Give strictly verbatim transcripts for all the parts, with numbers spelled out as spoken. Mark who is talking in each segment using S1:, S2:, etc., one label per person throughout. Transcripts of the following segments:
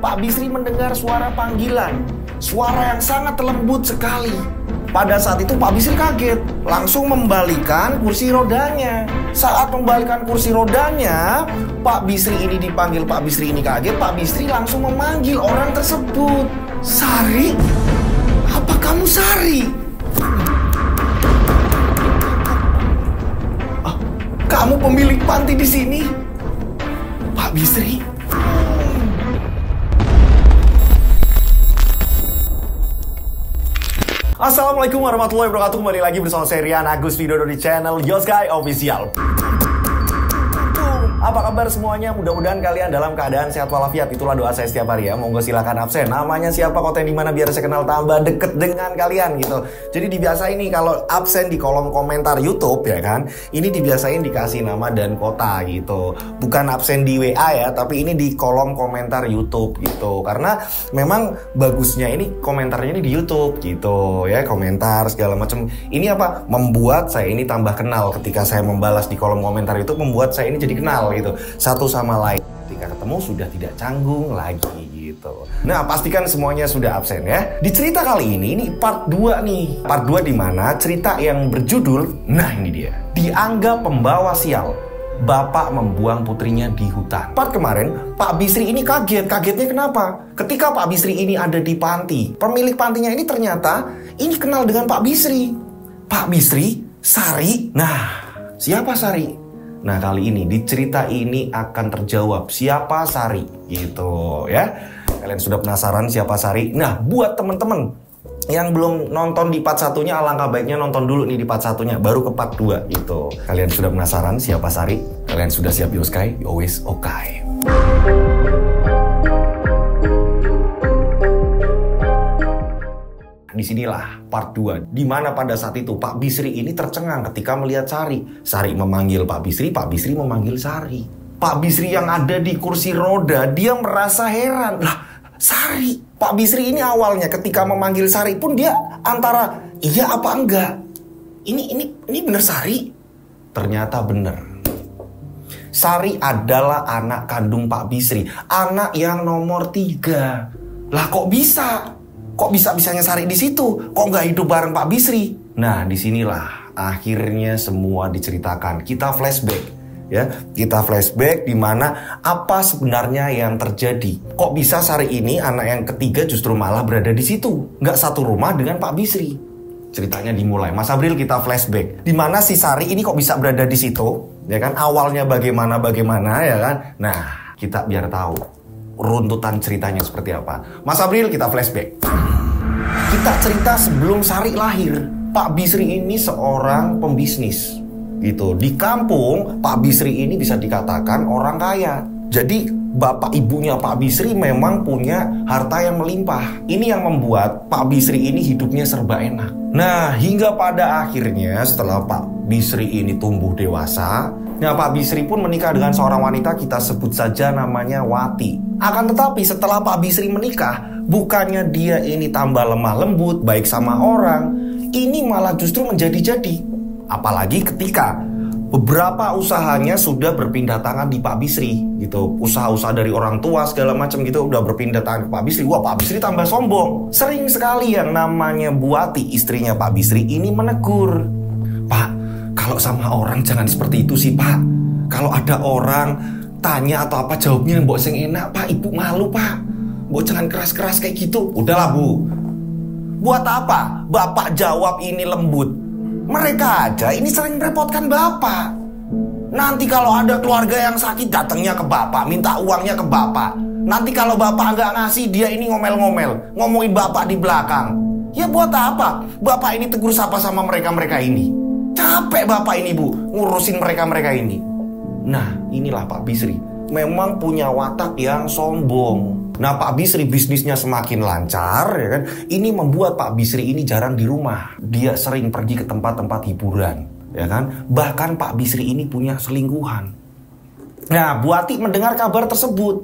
S1: Pak Bisri mendengar suara panggilan. Suara yang sangat lembut sekali. Pada saat itu Pak Bisri kaget, langsung membalikan kursi rodanya. Saat membalikan kursi rodanya, Pak Bisri ini dipanggil, Pak Bisri ini kaget, Pak Bisri langsung memanggil orang tersebut. Sari? Apa kamu Sari? Ah, kamu pemilik panti di sini? Pak Bisri? Assalamualaikum warahmatullahi wabarakatuh. Kembali lagi bersama saya Rian Agus Widodo di channel Yogsky Official. Apa kabar semuanya? Mudah-mudahan kalian dalam keadaan sehat walafiat. Itulah doa saya setiap hari ya. Monggo silakan absen. Namanya siapa, konten di mana, biar saya kenal tambah deket dengan kalian gitu. Jadi dibiasain nih kalau absen di kolom komentar YouTube ya kan. Ini dibiasain dikasih nama dan kota gitu. Bukan absen di W A ya, tapi ini di kolom komentar YouTube gitu. Karena memang bagusnya ini komentarnya ini di YouTube gitu ya. Komentar segala macam. Ini apa? Membuat saya ini tambah kenal. Ketika saya membalas di kolom komentar YouTube, membuat saya ini jadi kenal gitu satu sama lain. Ketika ketemu sudah tidak canggung lagi gitu. Nah, pastikan semuanya sudah absen ya. Di cerita kali ini ini part dua nih. Part dua di mana cerita yang berjudul, nah ini dia, dianggap pembawa sial. Bapak membuang putrinya di hutan. Part kemarin Pak Bisri ini kaget. Kagetnya kenapa? Ketika Pak Bisri ini ada di panti, pemilik pantinya ini ternyata ini kenal dengan Pak Bisri. Pak Bisri, Sari. Nah, siapa Sari? Nah, kali ini di cerita ini akan terjawab siapa Sari gitu ya. Kalian sudah penasaran siapa Sari? Nah, buat temen-temen yang belum nonton di part satunya, alangkah baiknya nonton dulu nih di part satunya, baru ke part dua gitu. Kalian sudah penasaran siapa Sari? Kalian sudah siap Yogsky? Always okay. Disinilah part dua, di mana pada saat itu Pak Bisri ini tercengang ketika melihat Sari. Sari memanggil Pak Bisri, Pak Bisri memanggil Sari. Pak Bisri yang ada di kursi roda, dia merasa heran. Lah, Sari. Pak Bisri ini awalnya ketika memanggil Sari pun dia antara iya apa enggak. Ini ini ini bener Sari? Ternyata bener. Sari adalah anak kandung Pak Bisri, anak yang nomor tiga. Lah kok bisa? Kok bisa-bisanya Sari di situ? Kok nggak hidup bareng Pak Bisri? Nah, disinilah akhirnya semua diceritakan. Kita flashback, ya. Kita flashback di mana apa sebenarnya yang terjadi. Kok bisa Sari ini anak yang ketiga justru malah berada di situ? Nggak satu rumah dengan Pak Bisri. Ceritanya dimulai. Mas Abril, kita flashback. Di mana si Sari ini kok bisa berada di situ? Ya kan? Awalnya bagaimana bagaimana ya kan? Nah, kita biar tahu runtutan ceritanya seperti apa. Mas Abril, kita flashback. Kita cerita sebelum Sari lahir. Pak Bisri ini seorang pembisnis gitu. Di kampung Pak Bisri ini bisa dikatakan orang kaya. Jadi bapak ibunya Pak Bisri memang punya harta yang melimpah. Ini yang membuat Pak Bisri ini hidupnya serba enak. Nah, hingga pada akhirnya setelah Pak Bisri ini tumbuh dewasa, nah Pak Bisri pun menikah dengan seorang wanita, kita sebut saja namanya Wati. Akan tetapi setelah Pak Bisri menikah, bukannya dia ini tambah lemah lembut, baik sama orang, ini malah justru menjadi-jadi. Apalagi ketika beberapa usahanya sudah berpindah tangan di Pak Bisri gitu. Usaha-usaha dari orang tua segala macam gitu udah berpindah tangan ke Pak Bisri. Wah, Pak Bisri tambah sombong. Sering sekali yang namanya Buati, istrinya Pak Bisri ini menegur. Pak, kalau sama orang jangan seperti itu sih Pak. Kalau ada orang tanya atau apa jawabnya mbok sing enak Pak, ibu malu Pak. Mbok jangan keras-keras kayak gitu. Udahlah Bu. Buat apa Bapak jawab ini lembut? Mereka aja ini sering merepotkan Bapak. Nanti kalau ada keluarga yang sakit datangnya ke Bapak, minta uangnya ke Bapak. Nanti kalau Bapak nggak ngasih, dia ini ngomel-ngomel, ngomongin Bapak di belakang. Ya buat apa Bapak ini tegur sapa sama mereka-mereka ini? Capek Bapak ini Bu ngurusin mereka-mereka ini. Nah, inilah Pak Bisri. Memang punya watak yang sombong. Nah, Pak Bisri bisnisnya semakin lancar ya kan. Ini membuat Pak Bisri ini jarang di rumah. Dia sering pergi ke tempat-tempat hiburan, ya kan? Bahkan Pak Bisri ini punya selingkuhan. Nah, Buati mendengar kabar tersebut.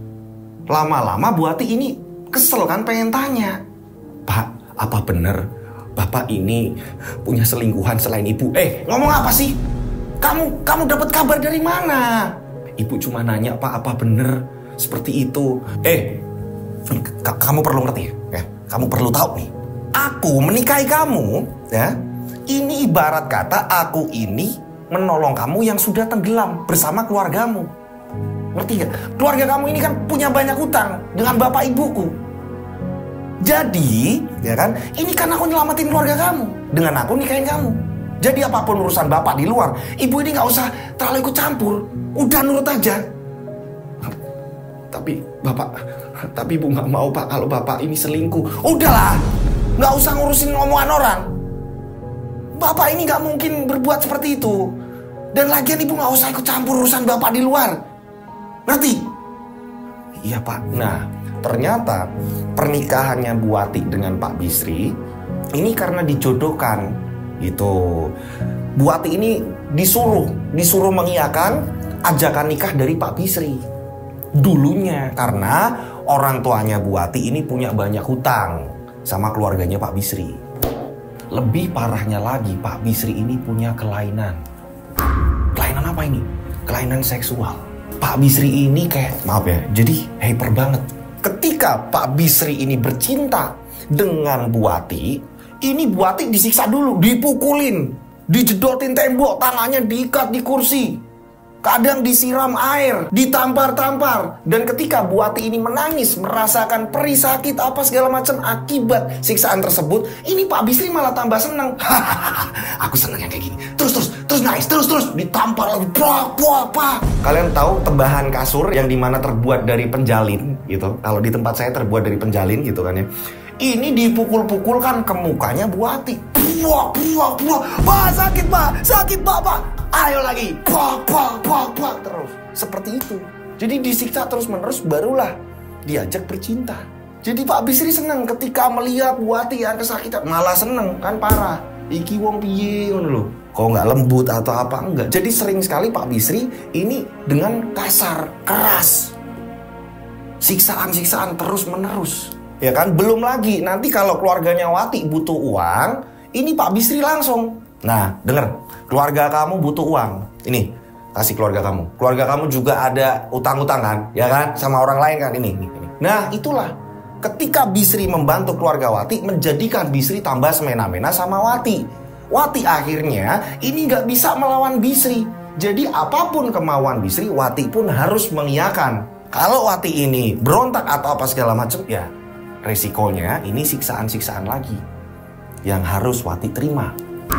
S1: Lama-lama Buati ini kesel kan, pengen tanya. Pak, apa bener Bapak ini punya selingkuhan selain Ibu? Eh, ngomong apa sih? Kamu kamu dapat kabar dari mana? Ibu cuma nanya Pak, apa bener seperti itu? Eh, kamu perlu ngerti ya, kamu perlu tahu nih. Aku menikahi kamu, ya. Ini ibarat kata aku ini menolong kamu yang sudah tenggelam bersama keluargamu. Ngerti gak? Keluarga kamu ini kan punya banyak hutang dengan bapak ibuku. Jadi, ya kan? Ini kan aku nyelamatin keluarga kamu dengan aku nikahin kamu. Jadi apapun urusan bapak di luar, ibu ini nggak usah terlalu ikut campur. Udah nurut aja. Tapi bapak, tapi ibu nggak mau pak kalau bapak ini selingkuh. Udahlah, nggak usah ngurusin omongan orang. Bapak ini nggak mungkin berbuat seperti itu. Dan lagian ibu nggak usah ikut campur urusan bapak di luar. Ngerti? Iya pak. Nah, ternyata pernikahannya Bu Wati dengan Pak Bisri ini karena dijodohkan gitu. Bu Wati ini disuruh disuruh mengiyakan ajakan nikah dari Pak Bisri dulunya, karena orang tuanya Bu Wati ini punya banyak hutang sama keluarganya Pak Bisri. Lebih parahnya lagi, Pak Bisri ini punya kelainan. Kelainan apa ini? Kelainan seksual. Pak Bisri ini kayak, maaf ya, jadi hyper banget. Ketika Pak Bisri ini bercinta dengan Bu Wati, ini Bu Wati disiksa dulu, dipukulin, dijedotin tembok, tangannya diikat di kursi. Kadang disiram air, ditampar-tampar. Dan ketika Bu Wati ini menangis, merasakan perih, sakit, apa segala macam akibat siksaan tersebut, ini Pak Bisri malah tambah senang. Aku senang yang kayak gini. Terus, terus, terus nangis, terus, terus ditampar lagi. Puah, puah, puah. Kalian tahu tebahan kasur yang dimana terbuat dari penjalin gitu? Kalau di tempat saya terbuat dari penjalin gitu kan ya. Ini dipukul-pukulkan ke mukanya Bu Wati. Puah, puah, puah. Pak, sakit pak, sakit pak, pak. Ayo lagi, pak, pak, pak, pak, terus. Seperti itu. Jadi disiksa terus-menerus, barulah diajak bercinta. Jadi Pak Bisri senang ketika melihat Bu Wati yang kesakitan. Malah seneng, kan parah. Iki wong piye ngono lho. Kok nggak lembut atau apa enggak. Jadi sering sekali Pak Bisri ini dengan kasar, keras. Siksaan-siksaan terus-menerus. Ya kan, belum lagi nanti kalau keluarganya Wati butuh uang, ini Pak Bisri langsung. Nah, denger, keluarga kamu butuh uang. Ini, kasih keluarga kamu. Keluarga kamu juga ada utang-utang kan, ya kan? Sama orang lain kan, ini, ini. Nah, itulah. Ketika Bisri membantu keluarga Wati, menjadikan Bisri tambah semena-mena sama Wati. Wati akhirnya ini nggak bisa melawan Bisri. Jadi apapun kemauan Bisri, Wati pun harus mengiyakan. Kalau Wati ini berontak atau apa segala macam, ya resikonya ini siksaan-siksaan lagi yang harus Wati terima.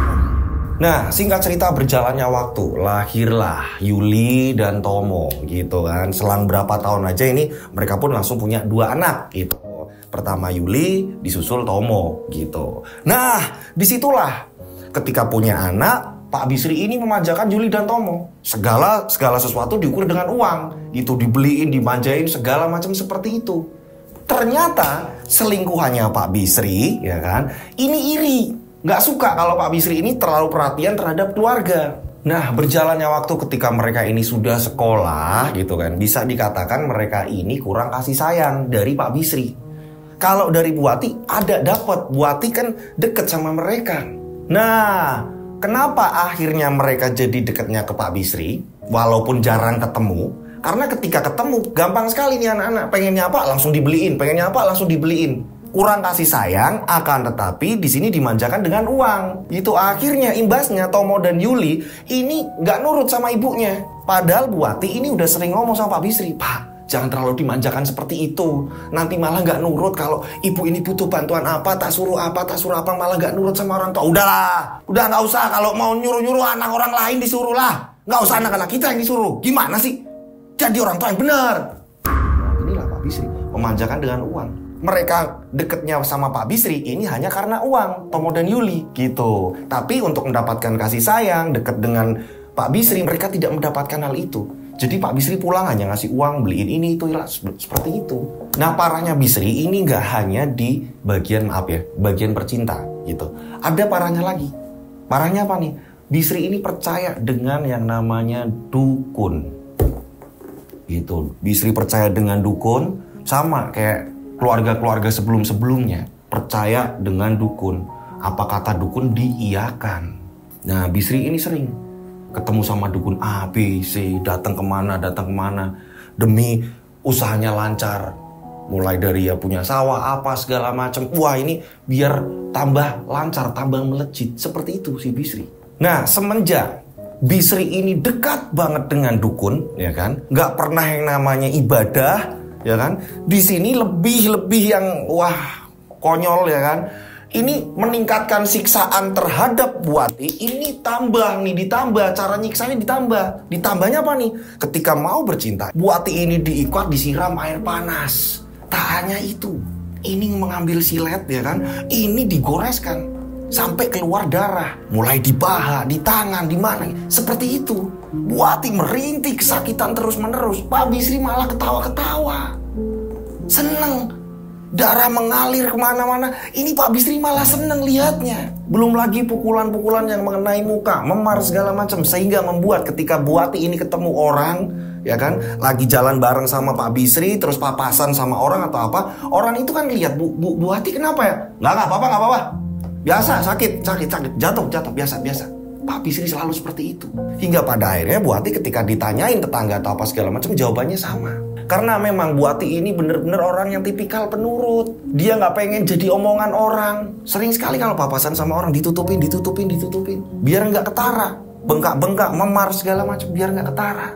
S1: Nah, singkat cerita berjalannya waktu, lahirlah Yuli dan Tomo gitu kan. Selang berapa tahun aja ini mereka pun langsung punya dua anak gitu. Pertama Yuli, disusul Tomo gitu. Nah, disitulah ketika punya anak, Pak Bisri ini memanjakan Yuli dan Tomo. Segala segala sesuatu diukur dengan uang. Itu dibeliin, dimanjain, segala macam seperti itu. Ternyata selingkuhannya Pak Bisri, ya kan, ini iri. Nggak suka kalau Pak Bisri ini terlalu perhatian terhadap keluarga. Nah, berjalannya waktu ketika mereka ini sudah sekolah gitu kan, bisa dikatakan mereka ini kurang kasih sayang dari Pak Bisri. Kalau dari Bu Wati ada dapat, Bu Wati kan deket sama mereka. Nah, kenapa akhirnya mereka jadi deketnya ke Pak Bisri walaupun jarang ketemu? Karena ketika ketemu gampang sekali nih anak-anak, pengennya apa langsung dibeliin, pengennya apa langsung dibeliin. Kurang kasih sayang, akan tetapi di sini dimanjakan dengan uang. Itu akhirnya imbasnya Tomo dan Yuli ini nggak nurut sama ibunya. Padahal Bu Wati ini udah sering ngomong sama Pak Bisri, Pak, jangan terlalu dimanjakan seperti itu. Nanti malah nggak nurut kalau ibu ini butuh bantuan apa, tak suruh apa, tak suruh apa, malah nggak nurut sama orang tua. Udahlah, udah nggak usah kalau mau nyuruh-nyuruh anak orang lain disuruh lah. Nggak usah anak-anak kita yang disuruh. Gimana sih? Jadi orang tua yang benar. Nah, inilah Pak Bisri memanjakan dengan uang. Mereka deketnya sama Pak Bisri ini hanya karena uang, Tomo dan Yuli gitu. Tapi untuk mendapatkan kasih sayang, deket dengan Pak Bisri, mereka tidak mendapatkan hal itu. Jadi Pak Bisri pulang hanya ngasih uang, beliin ini itu, seperti itu. Nah, parahnya Bisri ini nggak hanya di bagian maaf ya, bagian percinta gitu. Ada parahnya lagi. Parahnya apa nih? Bisri ini percaya dengan yang namanya dukun. Gitu. Bisri percaya dengan dukun, sama kayak keluarga-keluarga sebelum-sebelumnya percaya dengan dukun. Apa kata dukun diiyakan. Nah, Bisri ini sering ketemu sama dukun A, B, C, datang kemana, datang kemana demi usahanya lancar. Mulai dari ya punya sawah apa segala macam. Wah ini biar tambah lancar, tambah melejit. Seperti itu si Bisri. Nah semenjak Bisri ini dekat banget dengan dukun, ya kan, nggak pernah yang namanya ibadah, ya kan. Di sini lebih-lebih yang wah konyol, ya kan. Ini meningkatkan siksaan terhadap Buati. Ini tambah nih, ditambah cara nyiksanya ditambah. Ditambahnya apa nih? Ketika mau bercinta, Buati ini diikat, disiram air panas. Tak hanya itu, ini mengambil silet, ya kan. Ini digoreskan sampai keluar darah, mulai di paha, di tangan, di mana. Seperti itu. Buati merintih kesakitan terus-menerus. Pak Bisri malah ketawa-ketawa, seneng. Darah mengalir kemana-mana. Ini Pak Bisri malah seneng lihatnya. Belum lagi pukulan-pukulan yang mengenai muka, memar segala macam, sehingga membuat ketika Buati ini ketemu orang, ya kan, lagi jalan bareng sama Pak Bisri, terus papasan sama orang atau apa, orang itu kan lihat, Bu, Bu, Buati kenapa ya? Nggak, nggak apa-apa, nggak apa-apa. Biasa, sakit, sakit, sakit, jatuh, jatuh, biasa, biasa. Pak Bisri selalu seperti itu. Hingga pada akhirnya Buati ketika ditanyain tetangga atau apa segala macam, jawabannya sama. Karena memang Buati ini bener-bener orang yang tipikal penurut. Dia nggak pengen jadi omongan orang. Sering sekali kalau papasan sama orang ditutupin, ditutupin, ditutupin. Biar nggak ketara. Bengkak-bengkak, memar segala macam, biar nggak ketara.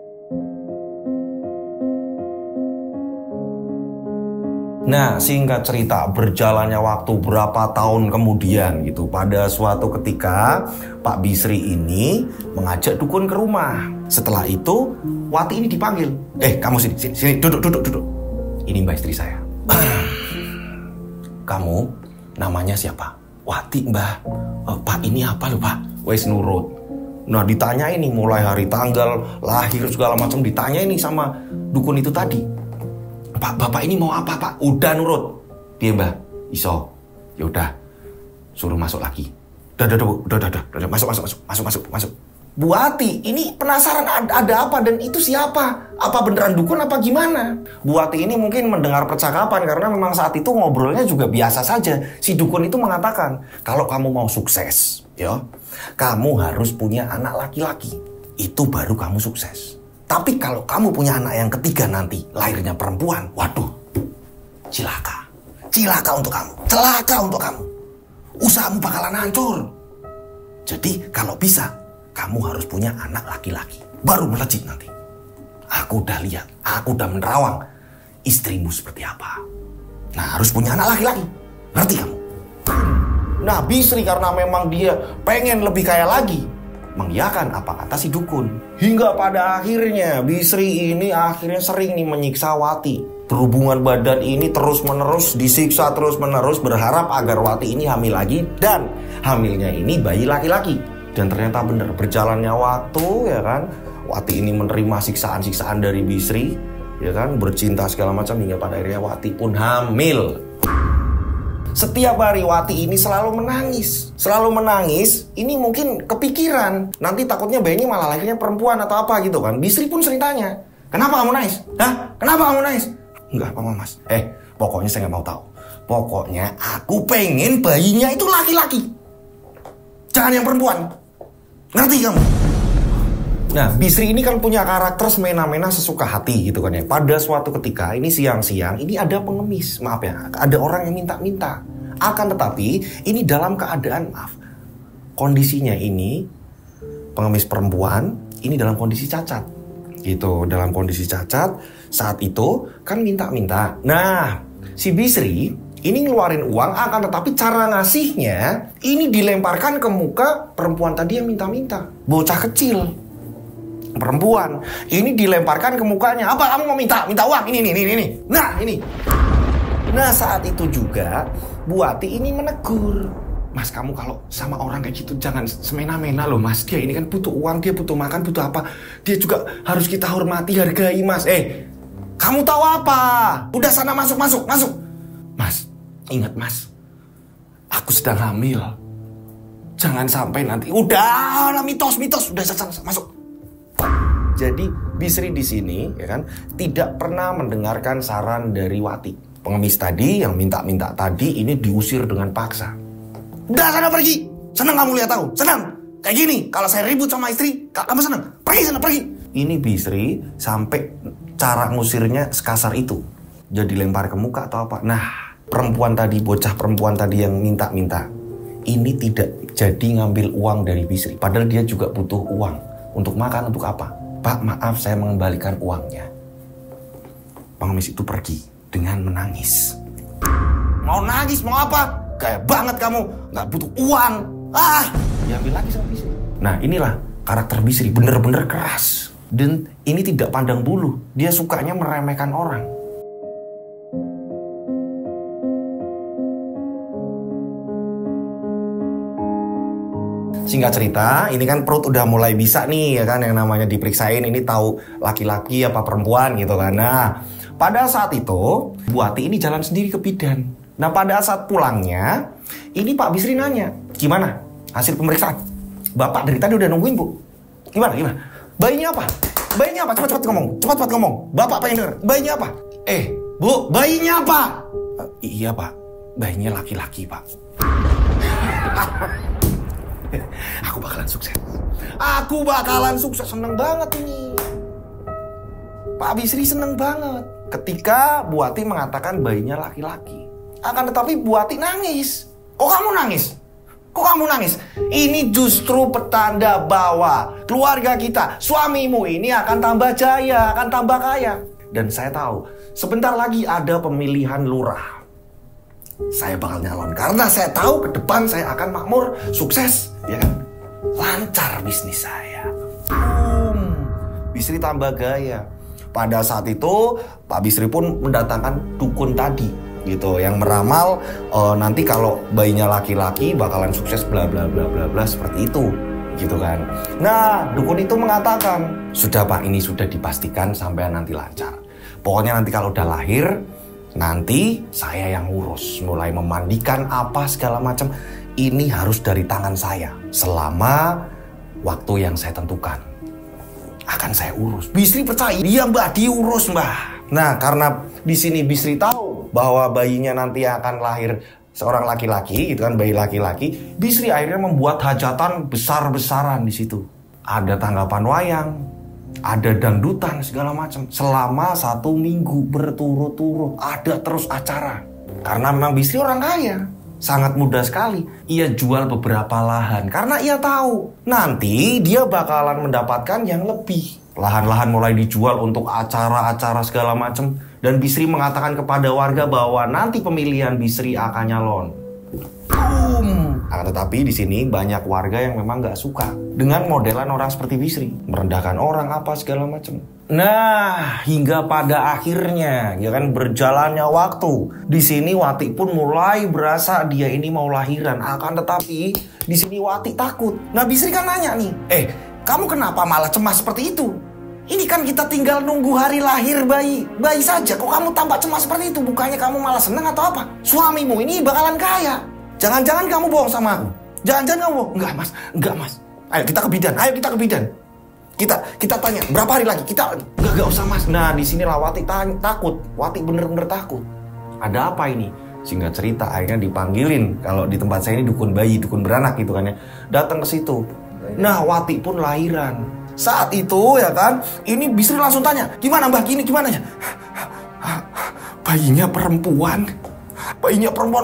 S1: Nah, singkat cerita, berjalannya waktu berapa tahun kemudian gitu, pada suatu ketika Pak Bisri ini mengajak dukun ke rumah. Setelah itu, Wati ini dipanggil. Eh, kamu sini, sini, sini, duduk, duduk, duduk. Ini mbak istri saya. Kamu namanya siapa? Wati, mbah. Oh, Pak, ini apa loh, Pak? Wes nurut. Nah, ditanya ini mulai hari tanggal lahir segala macam, ditanya ini sama dukun itu tadi. Pak, bapak ini mau apa, Pak? Udah nurut. Dia, mbah, iso. Ya udah, suruh masuk lagi. Udah, udah, udah, udah, udah, udah, masuk, masuk, masuk, masuk, masuk, masuk. Buati, ini penasaran ada, ada apa dan itu siapa? Apa beneran dukun apa gimana? Buati ini mungkin mendengar percakapan karena memang saat itu ngobrolnya juga biasa saja. Si dukun itu mengatakan, kalau kamu mau sukses, ya, kamu harus punya anak laki-laki. Itu baru kamu sukses. Tapi kalau kamu punya anak yang ketiga nanti, lahirnya perempuan, waduh, cilaka. Cilaka untuk kamu, celaka untuk kamu. Usahamu bakalan hancur. Jadi kalau bisa, kamu harus punya anak laki-laki. Baru melejit nanti. Aku udah lihat, aku udah menerawang istrimu seperti apa. Nah, harus punya anak laki-laki. Ngerti kamu? Nah, Bisri karena memang dia pengen lebih kaya lagi, mengiyakan apa kata si dukun. Hingga pada akhirnya Bisri ini akhirnya sering nih menyiksa Wati. Berhubungan badan ini terus-menerus disiksa terus-menerus, berharap agar Wati ini hamil lagi, dan hamilnya ini bayi laki-laki. Dan ternyata benar, berjalannya waktu, ya kan, Wati ini menerima siksaan-siksaan dari Bisri, ya kan, bercinta segala macam, hingga pada akhirnya Wati pun hamil. Setiap hari Wati ini selalu menangis. Selalu menangis, ini mungkin kepikiran. Nanti takutnya bayinya malah lahirnya perempuan atau apa gitu kan. Bisri pun sering tanya, kenapa kamu nangis? Hah? Kenapa kamu nangis? Enggak apa-apa mas. Eh, pokoknya saya nggak mau tahu. Pokoknya aku pengen bayinya itu laki-laki. Jangan yang perempuan. Ngerti kamu? Nah, Bisri ini kan punya karakter semena-mena sesuka hati gitu kan ya. Pada suatu ketika, ini siang-siang, ini ada pengemis, maaf ya, ada orang yang minta-minta. Akan tetapi, ini dalam keadaan, maaf, kondisinya ini, pengemis perempuan, ini dalam kondisi cacat. Gitu, dalam kondisi cacat, saat itu kan minta-minta. Nah, si Bisri ini ngeluarin uang, akan tetapi cara ngasihnya, ini dilemparkan ke muka perempuan tadi yang minta-minta. Bocah kecil. Perempuan ini dilemparkan ke mukanya. Apa kamu mau minta? Minta uang? Ini, ini, ini, ini. Nah, ini. Nah, saat itu juga Buati ini menegur. Mas, kamu kalau sama orang kayak gitu jangan semena-mena loh, Mas. Dia ini kan butuh uang, dia butuh makan, butuh apa. Dia juga harus kita hormati, hargai, Mas. Eh, kamu tahu apa? Udah sana masuk, masuk, masuk. Mas, ingat, Mas. Aku sedang hamil. Jangan sampai nanti. Udah, mitos, mitos. Udah sana, masuk. Jadi Bisri di sini ya kan tidak pernah mendengarkan saran dari Wati. Pengemis tadi yang minta-minta tadi ini diusir dengan paksa. Udah sana pergi. Senang kamu lihat aku? Senang? Kayak gini kalau saya ribut sama istri, kamu senang? Pergi sana pergi. Ini Bisri sampai cara ngusirnya sekasar itu. Jadi lempar ke muka atau apa? Nah, perempuan tadi, bocah perempuan tadi yang minta-minta, ini tidak jadi ngambil uang dari Bisri. Padahal dia juga butuh uang. Untuk makan, untuk apa? Pak, maaf, saya mengembalikan uangnya. Pengemis itu pergi dengan menangis. Mau nangis, mau apa? Kayak banget kamu, nggak butuh uang. Ah, diambil lagi sama Bisri. Nah, inilah karakter Bisri, bener-bener keras. Dan ini tidak pandang bulu. Dia sukanya meremehkan orang. Singkat cerita, ini kan perut udah mulai bisa nih ya kan, yang namanya diperiksain ini tahu laki-laki apa perempuan gitu kan. Nah, pada saat itu Bu Ati ini jalan sendiri ke bidan. Nah, pada saat pulangnya, ini Pak Bisri nanya, gimana hasil pemeriksaan? Bapak dari tadi udah nungguin, Bu. Gimana, gimana? Bayinya apa? Bayinya apa? Cepat-cepat ngomong, cepat-cepat ngomong. Bapak pengen denger, bayinya apa? Eh, Bu, bayinya apa? Uh, iya, Pak. Bayinya laki-laki, Pak. Aku bakalan sukses. Aku bakalan sukses. Seneng banget ini. Pak Bisri seneng banget ketika Bu Ati mengatakan bayinya laki-laki. Akan tetapi Bu Ati nangis. Kok kamu nangis? Kok kamu nangis? Ini justru petanda bahwa keluarga kita, suamimu ini akan tambah jaya, akan tambah kaya. Dan saya tahu sebentar lagi ada pemilihan lurah. Saya bakal nyalon karena saya tahu ke depan saya akan makmur, sukses, ya kan? Lancar bisnis saya. Boom. Bisri tambah gaya. Pada saat itu Pak Bisri pun mendatangkan dukun tadi, gitu, yang meramal uh, nanti kalau bayinya laki-laki bakalan sukses, bla bla bla bla bla seperti itu, gitu kan? Nah, dukun itu mengatakan, sudah Pak, ini sudah dipastikan sampai nanti lancar. Pokoknya nanti kalau udah lahir, nanti saya yang ngurus, mulai memandikan apa segala macam. Ini harus dari tangan saya selama waktu yang saya tentukan. Akan saya urus. Bisri percaya, dia Mbak diurus Mbak. Nah, karena di sini Bisri tahu bahwa bayinya nanti akan lahir seorang laki-laki, itu kan bayi laki-laki. Bisri akhirnya membuat hajatan besar-besaran di situ. Ada tanggapan wayang, ada dangdutan segala macam. Selama satu minggu berturut-turut ada terus acara. Karena memang Bisri orang kaya, sangat mudah sekali. Ia jual beberapa lahan karena ia tahu nanti dia bakalan mendapatkan yang lebih. Lahan-lahan mulai dijual untuk acara-acara segala macam. Dan Bisri mengatakan kepada warga bahwa nanti pemilihan Bisri akan nyalon. Boom. Nah, tetapi di sini banyak warga yang memang nggak suka dengan modelan orang seperti Bisri, merendahkan orang apa segala macam. Nah, hingga pada akhirnya, ya kan, berjalannya waktu, di sini Wati pun mulai berasa dia ini mau lahiran. Akan tetapi di sini Wati takut. Nah, Bisri kan nanya nih, eh, kamu kenapa malah cemas seperti itu? Ini kan kita tinggal nunggu hari lahir bayi, bayi saja. Kok kamu tampak cemas seperti itu? Bukannya kamu malah seneng atau apa? Suamimu ini bakalan kaya. Jangan-jangan kamu bohong sama aku. Jangan-jangan kamu bohong. Enggak mas, enggak mas. Ayo kita ke bidan, ayo kita ke bidan. Kita kita tanya, berapa hari lagi? Kita, enggak, enggak usah mas. Nah disinilah Wati tanya, takut. Wati bener-bener takut. Ada apa ini? Singkat cerita akhirnya dipanggilin. Kalau di tempat saya ini dukun bayi, dukun beranak gitu kan ya. Datang ke situ. Nah Wati pun lahiran. Saat itu ya kan, ini Bisri langsung tanya, gimana mbak gini, gimana ya? Bayinya perempuan. Bayinya perempuan.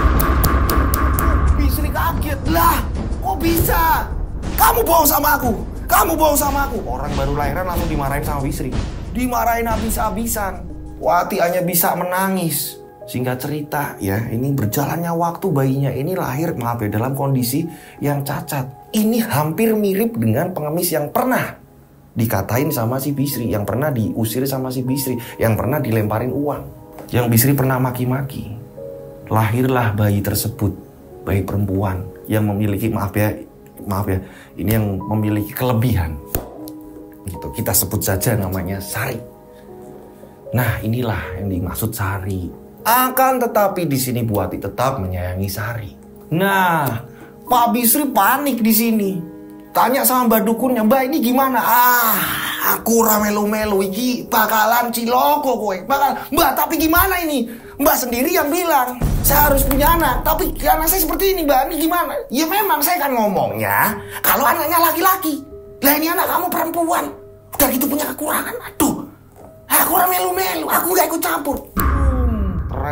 S1: Bisri kaget, lah kok bisa? Kamu bohong sama aku. Kamu bohong sama aku. Orang baru lahiran langsung dimarahin sama Bisri. Dimarahin habis-habisan. Wati hanya bisa menangis. Singkat cerita ya, ini berjalannya waktu bayinya ini lahir, maaf ya, dalam kondisi yang cacat. Ini hampir mirip dengan pengemis yang pernah dikatain sama si Bisri, yang pernah diusir sama si Bisri, yang pernah dilemparin uang, yang Bisri pernah maki-maki. Lahirlah bayi tersebut, bayi perempuan yang memiliki, maaf ya, maaf ya, ini yang memiliki kelebihan. Gitu, kita sebut saja namanya Sari. Nah, inilah yang dimaksud Sari. Akan tetapi di sini Bu Ati tetap menyayangi Sari. Nah, Pak Bisri panik di sini. Tanya sama Mbak Dukunnya, Mbak ini gimana? Ah, aku ramelu-melu iki bakalan ciloko kowe. Bakal, Mbak tapi gimana ini? Mbak sendiri yang bilang saya harus punya anak, tapi anak saya seperti ini, Mbak. Ini gimana? Ya memang saya kan ngomongnya kalau anaknya laki-laki. Lah ini anak kamu perempuan. Udah gitu punya kekurangan. Aduh, aku ramelu-melu, aku gak ikut campur.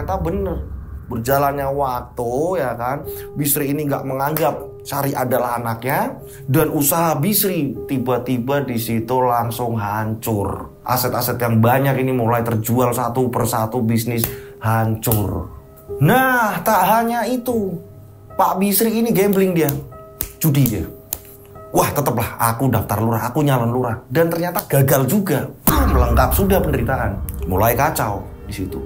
S1: ternyata bener. Berjalannya waktu ya kan, Bisri ini nggak menganggap Sari adalah anaknya, dan usaha Bisri tiba-tiba di situ langsung hancur. Aset-aset yang banyak ini mulai terjual satu persatu, bisnis hancur. Nah, tak hanya itu, Pak Bisri ini gambling dia, judi dia. Wah, tetaplah aku daftar lurah, aku nyalon lurah, dan ternyata gagal juga. Lengkap sudah penderitaan, mulai kacau di situ.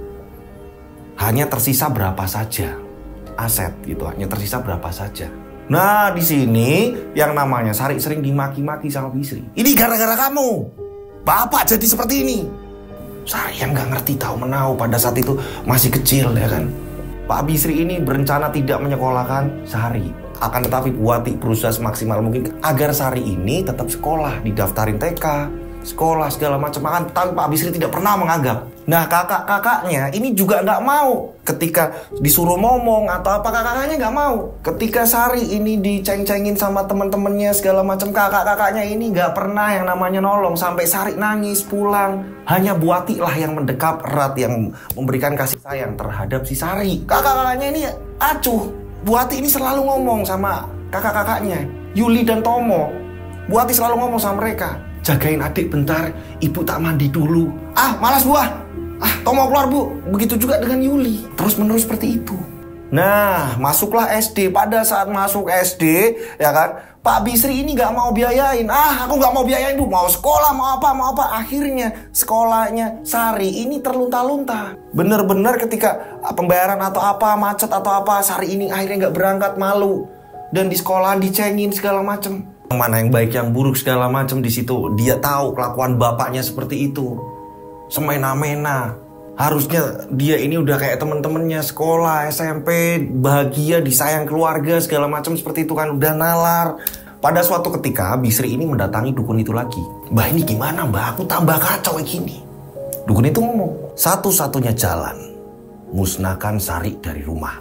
S1: Hanya tersisa berapa saja aset gitu, hanya tersisa berapa saja. Nah, di sini yang namanya Sari sering dimaki-maki sama Bisri. Ini gara-gara kamu, bapak jadi seperti ini. Sari yang nggak ngerti tahu menahu pada saat itu masih kecil ya kan. Pak Bisri ini berencana tidak menyekolahkan Sari. Akan tetapi Buati berusaha semaksimal mungkin agar Sari ini tetap sekolah, didaftarin T K, sekolah segala macam. Akan tetapi Pak Bisri tidak pernah menganggap. Nah, kakak-kakaknya ini juga nggak mau. Ketika disuruh ngomong atau apa, kakak-kakaknya nggak mau. Ketika Sari ini diceng-cengin sama teman-temannya segala macam, kakak-kakaknya ini nggak pernah yang namanya nolong. Sampai Sari nangis pulang, hanya Buati lah yang mendekap erat, yang memberikan kasih sayang terhadap si Sari. Kakak-kakaknya ini acuh. Buati ini selalu ngomong sama kakak-kakaknya, Yuli dan Tomo. Buati selalu ngomong sama mereka, jagain adik bentar, ibu tak mandi dulu. Ah, malas buah. Ah, Tomo keluar bu. Begitu juga dengan Yuli. Terus menerus seperti itu. Nah, masuklah S D. Pada saat masuk S D, ya kan, Pak Bisri ini gak mau biayain. Ah, aku gak mau biayain bu. Mau sekolah, mau apa, mau apa. Akhirnya sekolahnya Sari ini terlunta-lunta. Bener-bener ketika pembayaran atau apa, macet atau apa, Sari ini akhirnya gak berangkat, malu. Dan di sekolah dicengin segala macem. Mana yang baik, yang buruk segala macem di situ. Dia tahu kelakuan bapaknya seperti itu. Semena-mena. Harusnya dia ini udah kayak temen-temennya sekolah, S M P, bahagia, disayang keluarga, segala macam seperti itu kan, udah nalar. Pada suatu ketika, Bisri ini mendatangi dukun itu lagi. Mbah, ini gimana mbah? Aku tambah kacau kayak gini. Dukun itu ngomong, satu-satunya jalan, musnahkan Sari dari rumah.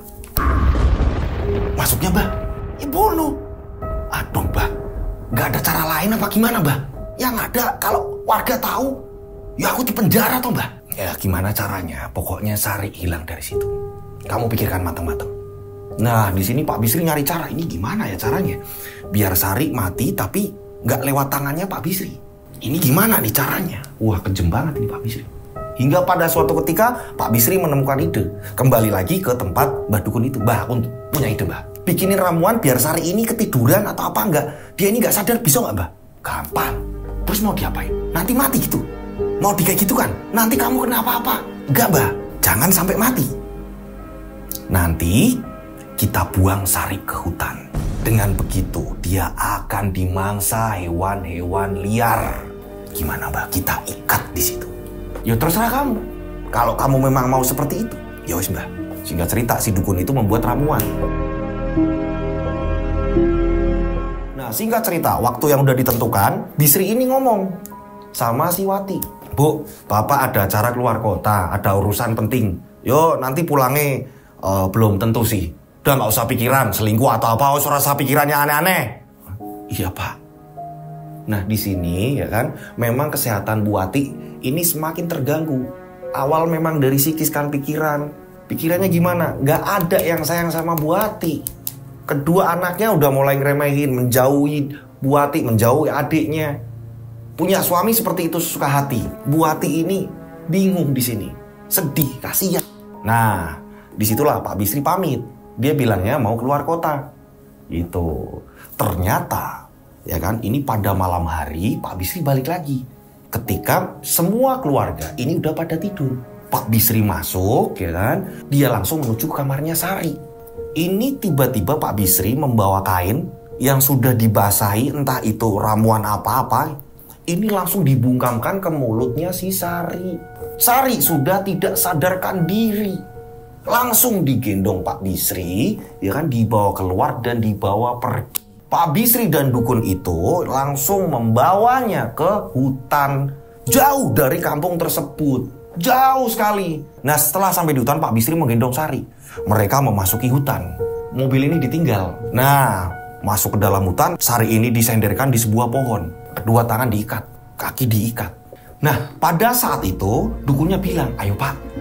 S1: Maksudnya mbah? Ya bunuh. Aduh mbah, gak ada cara lain apa gimana mbah? Yang ada, kalau warga tahu, ya aku di penjara toh mbah. Ya gimana caranya? Pokoknya Sari hilang dari situ. Kamu pikirkan matang-matang. Nah, di sini Pak Bisri nyari cara. Ini gimana ya caranya? Biar Sari mati tapi nggak lewat tangannya Pak Bisri. Ini gimana nih caranya? Wah, kejem banget ini Pak Bisri. Hingga pada suatu ketika Pak Bisri menemukan ide. Kembali lagi ke tempat Mbah Dukun itu. Mbah, aku punya ide mbah. Bikinin ramuan biar Sari ini ketiduran atau apa enggak. Dia ini nggak sadar, bisa nggak mbah? Gampang. Terus mau diapain? Nanti mati gitu. Mau di kayak gitu kan? Nanti kamu kena apa-apa. Enggak mbah, jangan sampai mati. Nanti kita buang Sari ke hutan. Dengan begitu dia akan dimangsa hewan-hewan liar. Gimana mbah? Kita ikat di situ. Ya terserah kamu. Kalau kamu memang mau seperti itu, ya wis mbah. Singkat cerita si dukun itu membuat ramuan. Nah, singkat cerita, waktu yang udah ditentukan, Bisri ini ngomong sama si Wati. Bu, bapak ada acara keluar kota, ada urusan penting. Yo, nanti pulangnya uh, belum tentu sih. Udah nggak usah pikiran, selingkuh atau apa, usah rasa pikirannya aneh-aneh. Iya pak. Nah di sini ya kan, memang kesehatan Buati ini semakin terganggu. Awal memang dari psikis kan pikiran. Pikirannya gimana? Nggak ada yang sayang sama Buati. Kedua anaknya udah mulai ngeremehin, menjauhi Buati, menjauhi adiknya. Punya suami seperti itu suka hati. Buati ini bingung di sini, sedih, kasihan. Nah, disitulah Pak Bisri pamit. Dia bilangnya mau keluar kota. Gitu. Ternyata, ya kan, ini pada malam hari Pak Bisri balik lagi. Ketika semua keluarga ini udah pada tidur, Pak Bisri masuk, ya kan, dia langsung menuju ke kamarnya Sari. Ini tiba-tiba Pak Bisri membawa kain yang sudah dibasahi, entah itu ramuan apa-apa. Ini langsung dibungkamkan ke mulutnya si Sari. Sari sudah tidak sadarkan diri. Langsung digendong Pak Bisri, ya kan, dibawa keluar dan dibawa pergi. Pak Bisri dan dukun itu langsung membawanya ke hutan jauh dari kampung tersebut. Jauh sekali. Nah, setelah sampai di hutan, Pak Bisri menggendong Sari. Mereka memasuki hutan. Mobil ini ditinggal. Nah, masuk ke dalam hutan, Sari ini disenderkan di sebuah pohon. Kedua tangan diikat, kaki diikat. Nah, pada saat itu dukunnya bilang, ayo pak,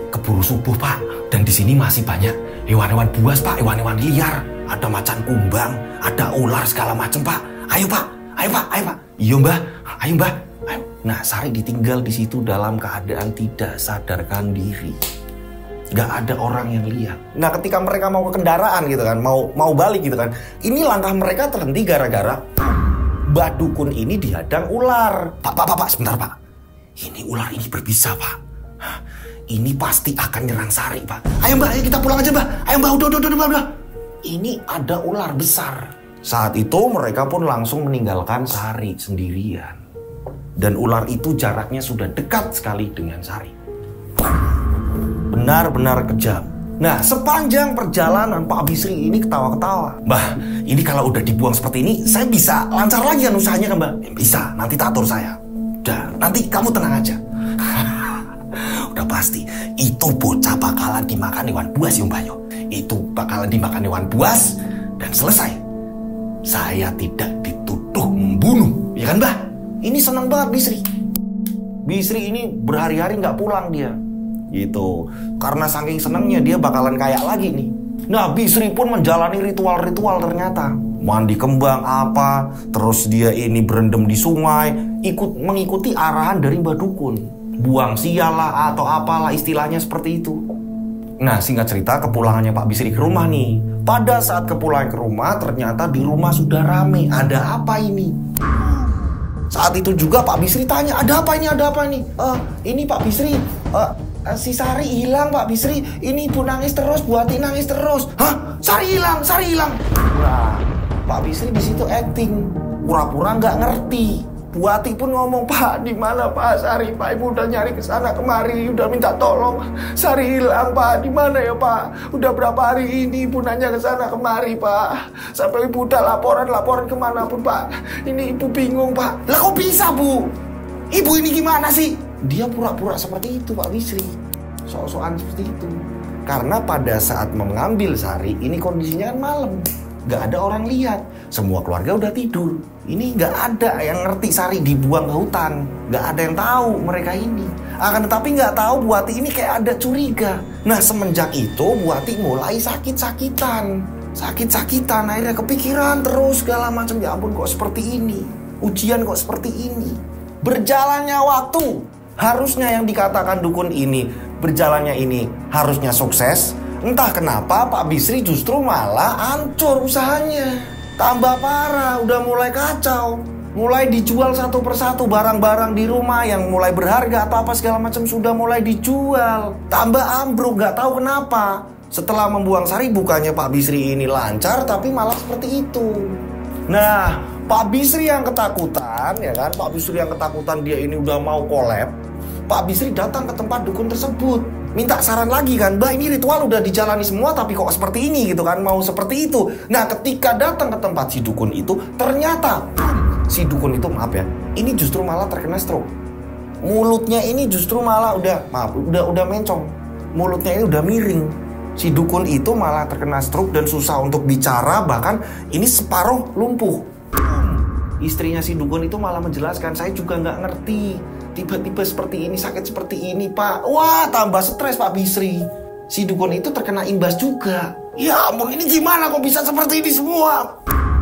S1: keburu subuh Pak. Dan di sini masih banyak hewan-hewan buas Pak, hewan-hewan liar. Ada macan kumbang, ada ular segala macam Pak. Ayo Pak, ayo Pak, ayo Pak. Iya Mbah, ayo Mbah. Ayo. Nah Sari ditinggal di situ dalam keadaan tidak sadarkan diri. Gak ada orang yang lihat. Nah ketika mereka mau ke kendaraan gitu kan, mau mau balik gitu kan, ini langkah mereka terhenti gara-gara Mbak Dukun ini dihadang ular. Pak, pak, pak, pak, sebentar Pak. Ini ular ini berbisa Pak. Ini pasti akan nyerang Sari Pak. Ayo Mbak, ayo kita pulang aja Mbak. Ayo Mbak, udah, udah, udah, udah, udah. Ini ada ular besar. Saat itu mereka pun langsung meninggalkan Sari sendirian. Dan ular itu jaraknya sudah dekat sekali dengan Sari. Benar-benar kejam. Nah, sepanjang perjalanan Pak Bisri ini ketawa-ketawa. Mbah, ini kalau udah dibuang seperti ini, saya bisa lancar lagi kan usahanya kan Mbah? Bisa, nanti tak atur saya. Udah, nanti kamu tenang aja. Udah pasti, itu bocah bakalan dimakan hewan buas ya Mbah yo. Itu bakalan dimakan hewan buas, dan selesai. Saya tidak dituduh membunuh, ya kan Mbah? Ini senang banget Bisri. Bisri ini berhari-hari nggak pulang dia. Gitu. Karena saking senangnya dia bakalan kaya lagi nih. Nah Bisri pun menjalani ritual-ritual ternyata. Mandi kembang apa, terus dia ini berendam di sungai, ikut mengikuti arahan dari Mbak Dukun. Buang sial lah atau apalah istilahnya seperti itu. Nah singkat cerita kepulangannya Pak Bisri ke rumah nih. Pada saat kepulangan ke rumah ternyata di rumah sudah rame. Ada apa ini? Saat itu juga Pak Bisri tanya, ada apa ini, ada apa ini? Uh, ini Pak Bisri, uh, si Sari hilang Pak Bisri. Ini ibu nangis terus, Bu Ati nangis terus. Hah? Sari hilang, Sari hilang. Nah, Pak Bisri di situ acting, pura-pura nggak ngerti. Bu Ati pun ngomong, Pak, di mana Pak Sari? Pak, Ibu udah nyari ke sana kemari, udah minta tolong. Sari hilang Pak, di mana ya Pak? Udah berapa hari ini Ibu nanya ke sana kemari Pak. Sampai Ibu udah laporan-laporan kemana pun Pak. Ini Ibu bingung Pak. Lah kok bisa Bu? Ibu ini gimana sih? Dia pura-pura seperti itu Pak Bisri. Sok-sokan seperti itu. Karena pada saat mengambil Sari, ini kondisinya kan malam. Gak ada orang lihat. Semua keluarga udah tidur. Ini gak ada yang ngerti Sari dibuang ke hutan. Gak ada yang tahu mereka ini. Akan tetapi gak tahu Bu Ati ini kayak ada curiga. Nah semenjak itu Bu Ati mulai sakit-sakitan. Sakit-sakitan. Akhirnya kepikiran terus segala macam. Ya ampun kok seperti ini. Ujian kok seperti ini. Berjalannya waktu. Harusnya yang dikatakan dukun ini, berjalannya ini harusnya sukses. Entah kenapa Pak Bisri justru malah hancur usahanya. Tambah parah, udah mulai kacau. Mulai dijual satu persatu barang-barang di rumah yang mulai berharga atau apa segala macam sudah mulai dijual. Tambah ambruk, gak tahu kenapa. Setelah membuang Sari bukannya Pak Bisri ini lancar, tapi malah seperti itu. Nah, Pak Bisri yang ketakutan, ya kan? Pak Bisri yang ketakutan dia ini udah mau kolab. Pak Bisri datang ke tempat dukun tersebut. Minta saran lagi kan, Mbak ini ritual udah dijalani semua tapi kok seperti ini gitu kan, mau seperti itu. Nah ketika datang ke tempat si dukun itu, ternyata si dukun itu maaf ya, ini justru malah terkena stroke. Mulutnya ini justru malah udah, maaf, udah udah mencong. Mulutnya ini udah miring. Si dukun itu malah terkena stroke dan susah untuk bicara, bahkan ini separuh lumpuh. Istrinya si dukun itu malah menjelaskan, saya juga nggak ngerti. Tiba-tiba seperti ini, sakit seperti ini Pak. Wah tambah stres Pak Bisri. Si dukun itu terkena imbas juga. Ya ampun ini gimana kok bisa seperti ini semua.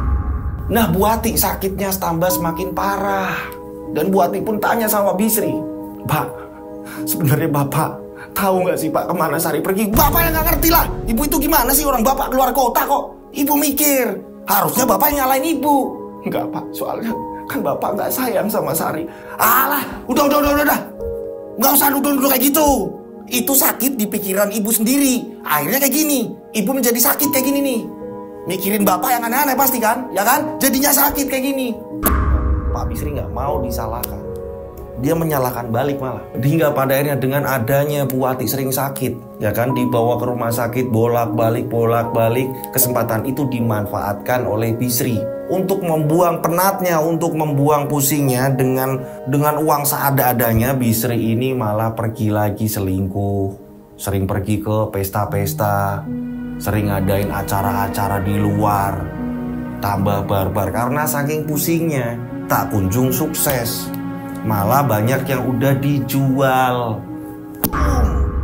S1: Nah Bu Ati sakitnya tambah semakin parah. Dan Bu Ati pun tanya sama Pak Bisri, Pak sebenarnya Bapak tahu gak sih Pak kemana Sari pergi? Bapak yang gak ngerti lah. Ibu itu gimana sih, orang Bapak keluar kota kok. Ibu mikir harusnya Bapak yang nyalain Ibu. Enggak Pak, soalnya kan Bapak gak sayang sama Sari. Alah, udah, udah, udah, udah, udah. Gak usah nuduh-nuduh kayak gitu. Itu sakit di pikiran Ibu sendiri. Akhirnya kayak gini. Ibu menjadi sakit kayak gini nih. Mikirin Bapak yang aneh-aneh pasti kan? Ya kan? Jadinya sakit kayak gini. Pak Bisri gak mau disalahkan. Dia menyalahkan balik malah. Hingga pada akhirnya dengan adanya Bu Ati sering sakit, ya kan, dibawa ke rumah sakit bolak-balik, bolak-balik. Kesempatan itu dimanfaatkan oleh Bisri untuk membuang penatnya, untuk membuang pusingnya. Dengan dengan uang seada-adanya, Bisri ini malah pergi lagi selingkuh. Sering pergi ke pesta-pesta, sering ngadain acara-acara di luar. Tambah barbar karena saking pusingnya, tak kunjung sukses. Malah banyak yang udah dijual.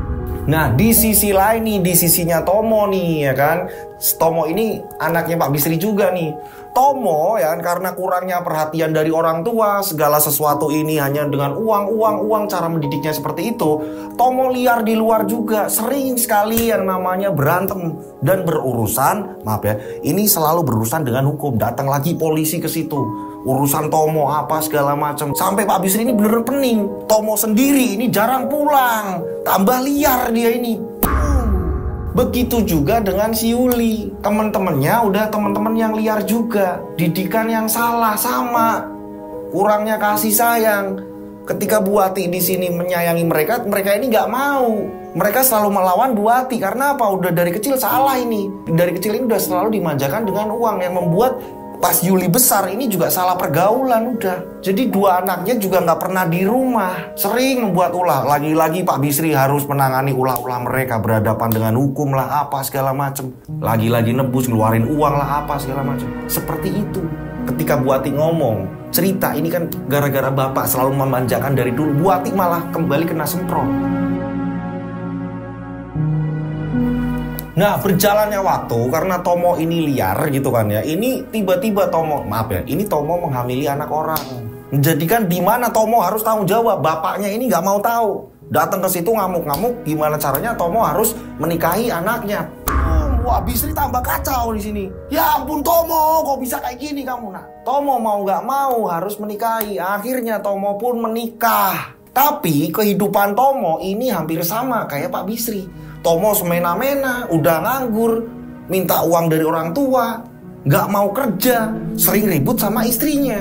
S1: Nah, di sisi lain nih, di sisinya Tomo nih, ya kan. Tomo ini anaknya Pak Bisri juga nih. Tomo, ya kan, karena kurangnya perhatian dari orang tua, segala sesuatu ini hanya dengan uang, uang, uang, cara mendidiknya seperti itu. Tomo liar di luar juga, sering sekali yang namanya berantem dan berurusan, maaf ya, ini selalu berurusan dengan hukum. Datang lagi polisi ke situ. Urusan Tomo apa segala macam. Sampai Pak Bisri ini bener pening. Tomo sendiri ini jarang pulang. Tambah liar dia ini. Begitu juga dengan si Yuli. Temen-temennya udah temen-temen yang liar juga. Didikan yang salah sama. Kurangnya kasih sayang. Ketika Bu Ati di sini menyayangi mereka, mereka ini nggak mau. Mereka selalu melawan Bu Ati. Karena apa? Udah dari kecil salah ini. Dari kecil ini udah selalu dimanjakan dengan uang yang membuat pas Yuli besar ini juga salah pergaulan udah. Jadi dua anaknya juga nggak pernah di rumah. Sering membuat ulah. Lagi-lagi Pak Bisri harus menangani ulah-ulah mereka. Berhadapan dengan hukum lah apa segala macem. Lagi-lagi nebus, ngeluarin uang lah apa segala macem. Seperti itu. Ketika Bu Ati ngomong, cerita ini kan gara-gara bapak selalu memanjakan dari dulu. Bu Ati malah kembali kena semprot. Nah, berjalannya waktu karena Tomo ini liar gitu kan ya. Ini tiba-tiba Tomo, maaf ya, ini Tomo menghamili anak orang. Menjadikan di mana Tomo harus tanggung jawab. Bapaknya ini nggak mau tahu. Datang ke situ ngamuk-ngamuk. Gimana caranya Tomo harus menikahi anaknya. Wah, Bisri tambah kacau di sini. Ya ampun Tomo, kok bisa kayak gini kamu? Nah, Tomo mau nggak mau harus menikahi. Akhirnya Tomo pun menikah. Tapi kehidupan Tomo ini hampir sama kayak Pak Bisri. Tomo semena-mena, udah nganggur, minta uang dari orang tua, nggak mau kerja, sering ribut sama istrinya.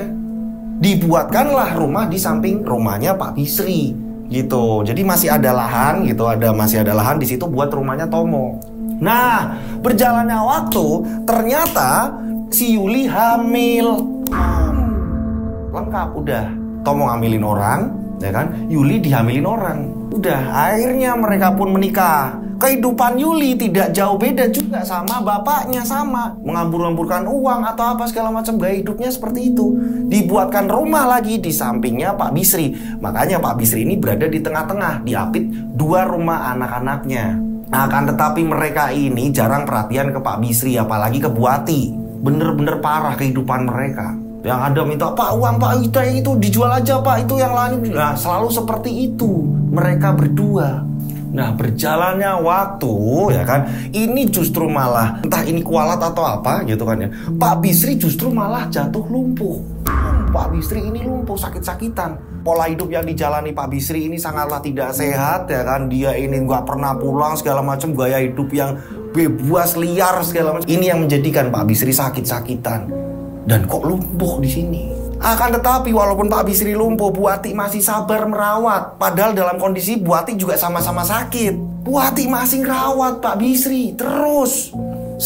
S1: Dibuatkanlah rumah di samping rumahnya Pak Bisri, gitu. Jadi masih ada lahan, gitu, ada masih ada lahan di situ buat rumahnya Tomo. Nah, berjalannya waktu, ternyata si Yuli hamil. Hmm, lengkap, udah. Tomo ngambilin orang, ya kan? Yuli dihamilin orang. Udah, akhirnya mereka pun menikah. Kehidupan Yuli tidak jauh beda juga sama bapaknya, sama mengambur-amburkan uang atau apa segala macam. Gaya hidupnya seperti itu. Dibuatkan rumah lagi di sampingnya Pak Bisri. Makanya Pak Bisri ini berada di tengah-tengah, diapit dua rumah anak-anaknya. Akan tetapi mereka ini jarang perhatian ke Pak Bisri, apalagi ke Bu Ati. Bener-bener parah kehidupan mereka. Yang ada minta, Pak uang Pak itu, itu dijual aja Pak, itu yang lain. Nah, selalu seperti itu mereka berdua. Nah, berjalannya waktu, ya kan, ini justru malah, entah ini kualat atau apa gitu kan ya, Pak Bisri justru malah jatuh lumpuh. hmm, Pak Bisri ini lumpuh, sakit-sakitan. Pola hidup yang dijalani Pak Bisri ini sangatlah tidak sehat, ya kan. Dia ini nggak pernah pulang segala macam, gaya hidup yang bebas liar segala macam. Ini yang menjadikan Pak Bisri sakit-sakitan. Dan kok lumpuh di sini. Akan tetapi walaupun Pak Bisri lumpuh, Bu Ati masih sabar merawat. Padahal dalam kondisi Bu Ati juga sama-sama sakit. Bu Ati masih merawat Pak Bisri terus.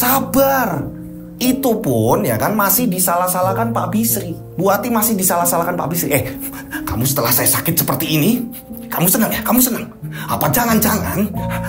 S1: Sabar. Itu pun ya kan masih disalah-salahkan Pak Bisri. Bu Ati masih disalah-salahkan Pak Bisri. Eh, kamu setelah saya sakit seperti ini, kamu senang ya? Kamu senang? Apa jangan-jangan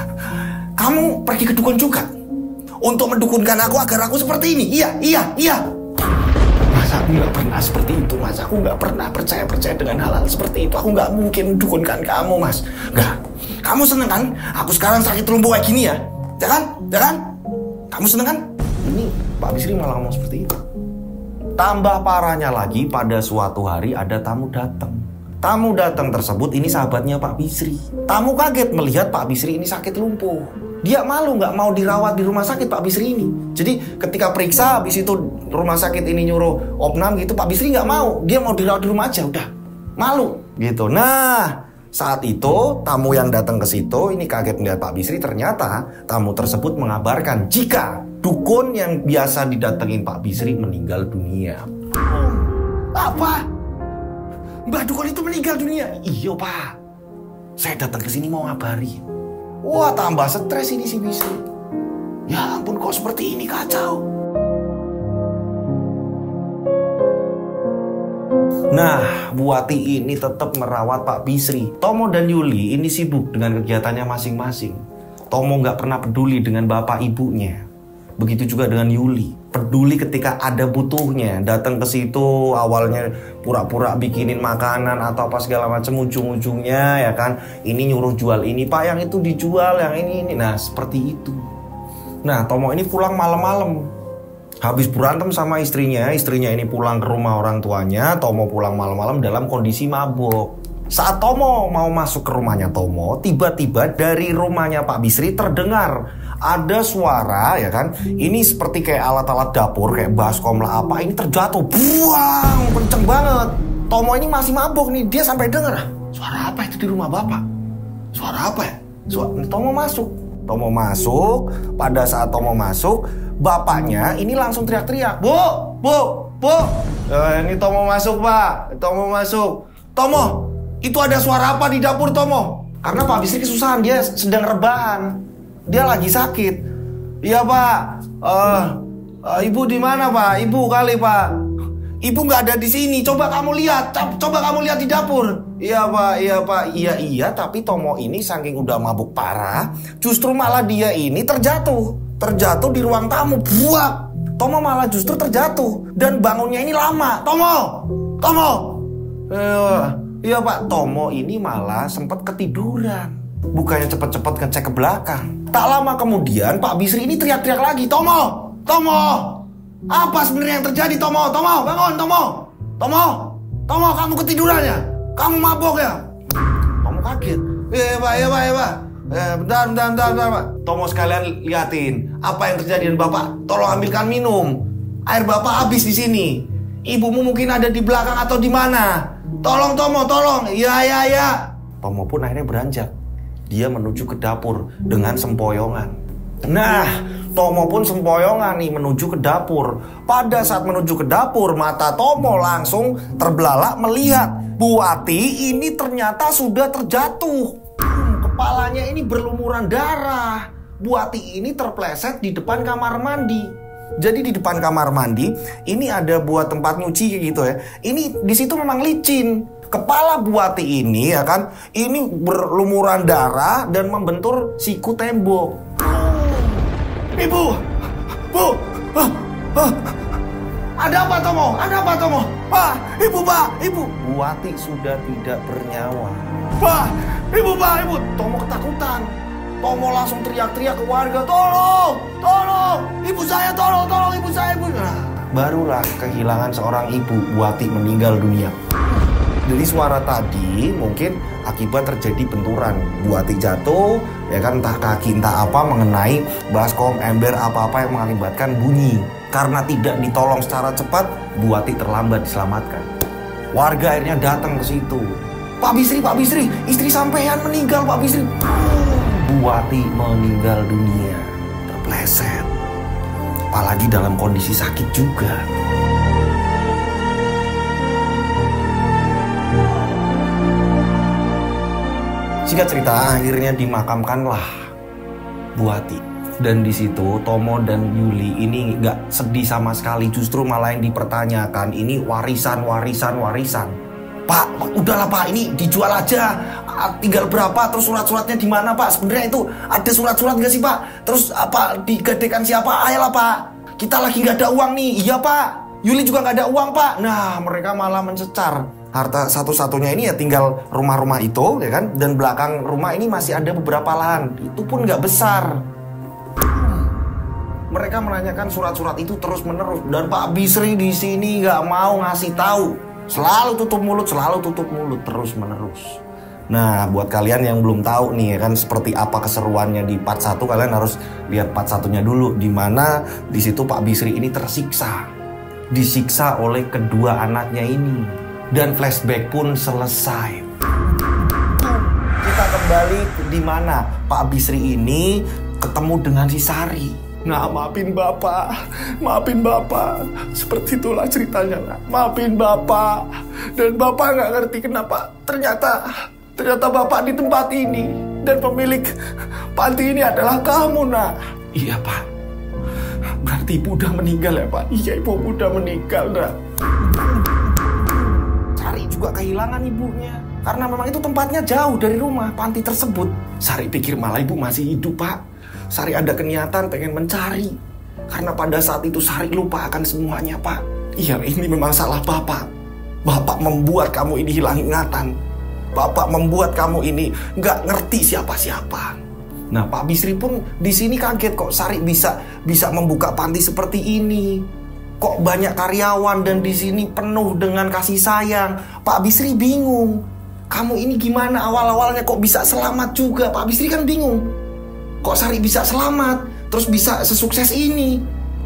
S1: kamu pergi ke dukun juga untuk mendukunkan aku agar aku seperti ini? Iya, iya, iya. Mas, aku nggak pernah seperti itu, Mas. Aku nggak pernah percaya-percaya dengan hal-hal seperti itu. Aku nggak mungkin mendukunkan kamu, Mas. Nggak. Kamu seneng kan? Aku sekarang sakit lumpuh kayak gini ya? Ya kan? Ya kan? Kamu seneng kan? Ini Pak Bisri malah ngomong seperti itu. Tambah parahnya lagi, pada suatu hari ada tamu datang. Tamu datang tersebut ini sahabatnya Pak Bisri. Tamu kaget melihat Pak Bisri ini sakit lumpuh. Dia malu nggak mau dirawat di rumah sakit Pak Bisri ini. Jadi ketika periksa habis itu rumah sakit ini nyuruh opnam gitu, Pak Bisri nggak mau. Dia mau dirawat di rumah aja udah. Malu gitu. Nah, saat itu tamu yang datang ke situ ini kaget melihat Pak Bisri. Ternyata tamu tersebut mengabarkan jika dukun yang biasa didatengin Pak Bisri meninggal dunia. Apa? Mbak dukun itu meninggal dunia? Iya Pak. Saya datang ke sini mau ngabari. Wah, tambah stres ini si Bisri. Ya ampun, kok seperti ini, kacau. Nah, Bu Ati ini tetap merawat Pak Bisri. Tomo dan Yuli ini sibuk dengan kegiatannya masing-masing. Tomo nggak pernah peduli dengan bapak ibunya. Begitu juga dengan Yuli. peduli ketika ada butuhnya. Datang ke situ awalnya pura-pura bikinin makanan atau apa segala macam, ujung-ujungnya ya kan ini nyuruh jual ini Pak, yang itu dijual, yang ini ini. Nah seperti itu. Nah Tomo ini pulang malam-malam. Habis berantem sama istrinya, istrinya ini pulang ke rumah orang tuanya, Tomo pulang malam-malam dalam kondisi mabuk. Saat Tomo mau masuk ke rumahnya Tomo, tiba-tiba dari rumahnya Pak Bisri terdengar ada suara ya kan. Ini seperti kayak alat-alat dapur, kayak baskom lah apa, ini terjatuh. Buang, kenceng banget. Tomo ini masih mabuk nih, dia sampai dengar, suara apa itu di rumah Bapak? Suara apa ya? Suara... Tomo masuk. Tomo masuk, pada saat Tomo masuk, bapaknya ini langsung teriak-teriak, Bu, Bu, Bu, eh, ini Tomo masuk Pak, Tomo masuk. Tomo, itu ada suara apa di dapur Tomo? Karena Pak Bisri kesusahan, dia sedang rebahan, dia lagi sakit. Iya Pak, uh, uh, Ibu di mana Pak? Ibu kali Pak. Ibu nggak ada di sini. Coba kamu lihat, coba kamu lihat di dapur. Iya Pak, iya Pak, iya iya. Tapi Tomo ini saking udah mabuk parah, justru malah dia ini terjatuh. Terjatuh di ruang tamu, buak. Tomo malah justru terjatuh dan bangunnya ini lama. Tomo, Tomo. Iya Pak, Tomo ini malah sempat ketiduran. Bukannya cepet-cepet ngecek ke belakang. Tak lama kemudian Pak Bisri ini teriak-teriak lagi, Tomo, Tomo. Apa sebenarnya yang terjadi Tomo? Tomo, bangun Tomo. Tomo, Tomo, kamu ketiduran ya? Kamu mabok ya? Tomo kaget. Iya Pak, iya Pak, iya Pak. Eh, bentar, bentar, bentar, bentar, Pak. Tomo sekalian liatin apa yang terjadi dan Bapak tolong ambilkan minum. Air Bapak habis di sini. Ibumu mungkin ada di belakang atau di mana. Tolong Tomo, tolong. Iya, iya, iya. Tomo pun akhirnya beranjak. Dia menuju ke dapur dengan sempoyongan. Nah, Tomo pun sempoyongan nih menuju ke dapur. Pada saat menuju ke dapur, mata Tomo langsung terbelalak melihat Bu Wati ini ternyata sudah terjatuh. Hmm, kepalanya ini berlumuran darah. Bu Wati ini terpleset di depan kamar mandi. Jadi di depan kamar mandi ini ada buat tempat nyuci gitu ya. Ini di situ memang licin. Kepala Bu Wati ini ya kan, ini berlumuran darah dan membentur siku tembok. Ibu, Bu, ah, ah. Ada apa Tomo? Ada apa Tomo? Pak, Ibu, Pak, Ibu. Bu Wati sudah tidak bernyawa. Pak, Ibu, Pak, Ibu. Tomo ketakutan. Tomo langsung teriak-teriak ke warga, tolong, tolong, ibu saya, tolong, tolong, ibu saya, ibu. Nah, barulah kehilangan seorang ibu, Bu Wati meninggal dunia. Dari suara tadi mungkin akibat terjadi benturan. Bu Wati jatuh, ya kan, entah kaki entah apa mengenai baskom, ember, apa-apa yang mengakibatkan bunyi. Karena tidak ditolong secara cepat, Bu Wati terlambat diselamatkan. Warga akhirnya datang ke situ. Pak Bisri, Pak Bisri, istri sampean meninggal Pak Bisri. Bu Wati meninggal dunia, terpleset. Apalagi dalam kondisi sakit juga. Singkat cerita, akhirnya dimakamkanlah Bu Wati. Dan di situ Tomo dan Yuli ini nggak sedih sama sekali, justru malah yang dipertanyakan ini warisan, warisan, warisan. Pak, udahlah Pak, ini dijual aja. Tinggal berapa? Terus surat-suratnya di mana Pak? Sebenarnya itu ada surat-surat nggak sih Pak? Terus apa digadekan siapa? Ayolah Pak, kita lagi nggak ada uang nih. Iya Pak, Yuli juga nggak ada uang Pak. Nah, mereka malah mencecar. Harta satu-satunya ini ya tinggal rumah-rumah itu, ya kan? Dan belakang rumah ini masih ada beberapa lahan. Itu pun nggak besar. Mereka menanyakan surat-surat itu terus-menerus. Dan Pak Bisri di sini nggak mau ngasih tahu. Selalu tutup mulut, selalu tutup mulut, terus-menerus. Nah, buat kalian yang belum tahu nih, ya kan, seperti apa keseruannya di part satu, kalian harus lihat part satunya dulu. Dimana di situ Pak Bisri ini tersiksa. Disiksa oleh kedua anaknya ini. Dan flashback pun selesai. Kita kembali di mana Pak Bisri ini ketemu dengan si Sari. Nah, maafin Bapak, maafin Bapak. Seperti itulah ceritanya, nak. Maafin Bapak. Dan Bapak nggak ngerti kenapa. Ternyata, ternyata Bapak di tempat ini. Dan pemilik panti ini adalah kamu, nak. Iya, Pak. Berarti Ibu udah meninggal ya, Pak? Iya, Ibu udah meninggal, nak. Sari juga kehilangan ibunya. Karena memang itu tempatnya jauh dari rumah panti tersebut. Sari pikir malah Ibu masih hidup, Pak. Sari ada keniatan pengen mencari. Karena pada saat itu Sari lupa akan semuanya, Pak. Iya, ini memang salah Bapak. Bapak membuat kamu ini hilang ingatan. Bapak membuat kamu ini nggak ngerti siapa-siapa. Nah, Pak Bisri pun di sini kaget kok Sari bisa bisa membuka panti seperti ini. Kok banyak karyawan dan di sini penuh dengan kasih sayang. Pak Bisri bingung. Kamu ini gimana awal-awalnya kok bisa selamat juga? Pak Bisri kan bingung. Kok Sari bisa selamat? Terus bisa sesukses ini?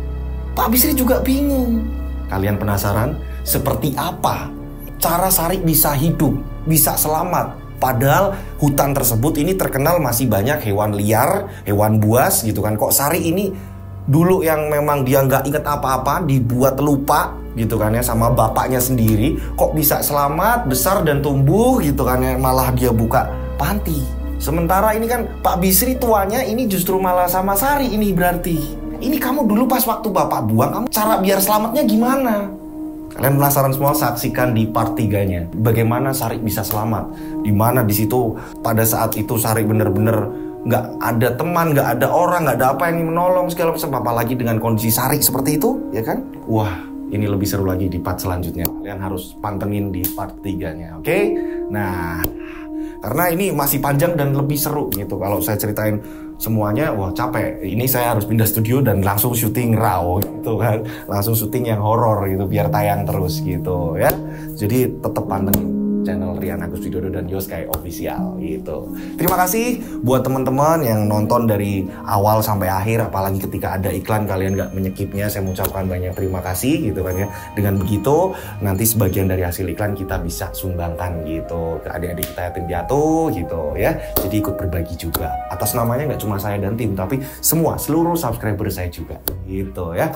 S1: Pak Bisri juga bingung. Kalian penasaran? Seperti apa cara Sari bisa hidup, bisa selamat? Padahal hutan tersebut ini terkenal masih banyak hewan liar, hewan buas gitu kan. Kok Sari ini dulu yang memang dia nggak inget apa-apa, dibuat lupa gitu kan ya sama bapaknya sendiri. Kok bisa selamat, besar dan tumbuh gitu kan ya, malah dia buka panti. Sementara ini kan Pak Bisri tuanya ini justru malah sama Sari ini berarti. Ini kamu dulu pas waktu bapak buang, kamu cara biar selamatnya gimana? Kalian penasaran semua? Saksikan di part tiganya bagaimana Sari bisa selamat. Dimana di situ pada saat itu Sari bener-bener nggak ada teman, nggak ada orang, nggak ada apa yang menolong segala macam. Apalagi dengan kondisi Sari seperti itu, ya kan? Wah, ini lebih seru lagi di part selanjutnya. Kalian harus pantengin di part tiganya, oke? Okay? Nah, karena ini masih panjang dan lebih seru gitu. Kalau saya ceritain semuanya, wah capek. Ini saya harus pindah studio dan langsung syuting raw gitu kan. Langsung syuting yang horor gitu biar tayang terus gitu ya. Jadi tetap pantengin channel Rian Agus Widodo dan Yoskai Official gitu. Terima kasih buat teman-teman yang nonton dari awal sampai akhir, apalagi ketika ada iklan kalian gak menyekipnya. Saya mengucapkan banyak terima kasih gitu kan ya. Dengan begitu nanti sebagian dari hasil iklan kita bisa sumbangkan gitu ke adik-adik kita yatim piatu gitu ya. Jadi ikut berbagi juga. Atas namanya gak cuma saya dan tim, tapi semua seluruh subscriber saya juga gitu ya.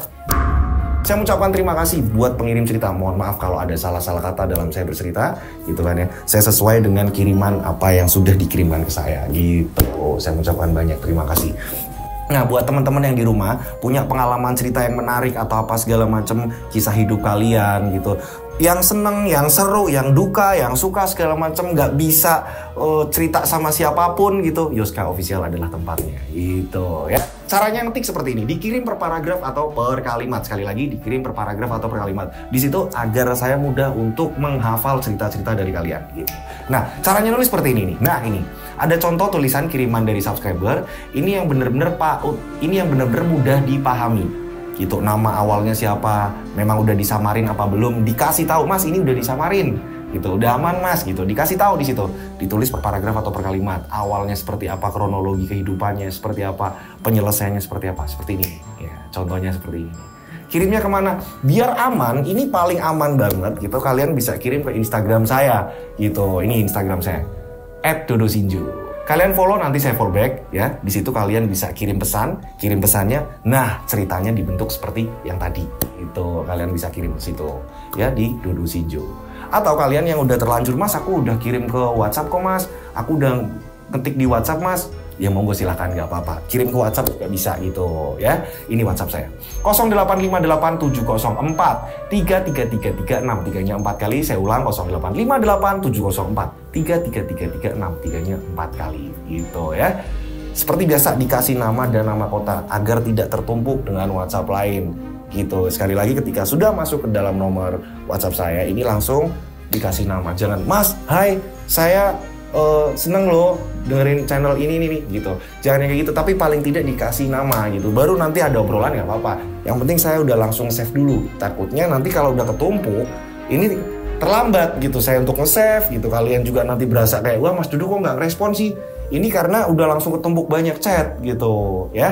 S1: Saya mengucapkan terima kasih buat pengirim cerita. Mohon maaf kalau ada salah-salah kata dalam saya bercerita, gitu kan ya. Saya sesuai dengan kiriman apa yang sudah dikirimkan ke saya, gitu. Oh, saya mengucapkan banyak terima kasih. Nah, buat teman-teman yang di rumah punya pengalaman cerita yang menarik atau apa segala macam kisah hidup kalian, gitu. Yang seneng, yang seru, yang duka, yang suka segala macam, nggak bisa uh, cerita sama siapapun gitu. Yoskai Official adalah tempatnya, gitu ya. Caranya ngetik seperti ini, dikirim per paragraf atau per kalimat. Sekali lagi, dikirim per paragraf atau per kalimat. Di situ agar saya mudah untuk menghafal cerita-cerita dari kalian. Gitu. Nah, caranya nulis seperti ini nih. Nah, ini ada contoh tulisan kiriman dari subscriber. Ini yang bener-bener Pak, ini yang bener-bener mudah dipahami. Gitu, nama awalnya siapa, memang udah disamarin apa belum, dikasih tahu, Mas ini udah disamarin. Gitu, udah aman Mas, gitu. Dikasih tahu di situ. Ditulis per paragraf atau per kalimat. Awalnya seperti apa, kronologi kehidupannya seperti apa, penyelesaiannya seperti apa, seperti ini. Ya, contohnya seperti ini. Kirimnya kemana? Biar aman, ini paling aman banget gitu. Kalian bisa kirim ke Instagram saya, gitu. Ini Instagram saya, et dodosinju. Kalian follow, nanti saya follow back ya. Di situ kalian bisa kirim pesan, kirim pesannya. Nah, ceritanya dibentuk seperti yang tadi. Itu kalian bisa kirim ke situ ya di dodosinju. Atau kalian yang udah terlanjur, Mas, aku udah kirim ke WhatsApp kok, Mas. Aku udah ketik di WhatsApp, Mas. Ya monggo silahkan, nggak apa-apa. Kirim ke WhatsApp juga bisa gitu ya. Ini WhatsApp saya. nol delapan lima delapan tujuh nol empat tiga tiga tiga tiga enam. Tiganya empat kali. Saya ulang, nol delapan lima delapan tujuh nol empat tiga tiga tiga tiga enam. Tiganya empat kali gitu ya. Seperti biasa dikasih nama dan nama kota agar tidak tertumpuk dengan WhatsApp lain. Gitu. Sekali lagi ketika sudah masuk ke dalam nomor WhatsApp saya ini langsung dikasih nama. Jangan, Mas, hai, saya uh, seneng loh dengerin channel ini nih gitu. Jangan yang kayak gitu, tapi paling tidak dikasih nama gitu. Baru nanti ada obrolan nggak apa-apa. Yang penting saya udah langsung save dulu. Takutnya nanti kalau udah ketumpuk ini terlambat gitu saya untuk nge-save gitu. Kalian juga nanti berasa kayak, wah Mas Dodo kok nggak respon sih. Ini karena udah langsung ketumpuk banyak chat gitu ya.